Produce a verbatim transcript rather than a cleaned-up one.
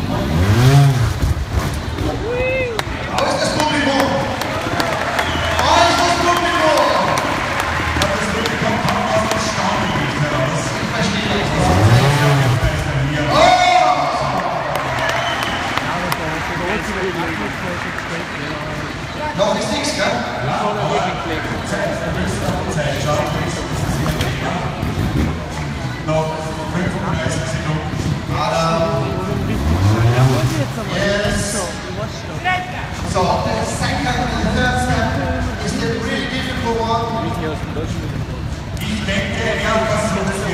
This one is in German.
Noch ist nichts, gell? Noch fünfunddreißig Sekunden. Adam. Yes. So, the second and third step is the really difficult one. Ich denke, er hat das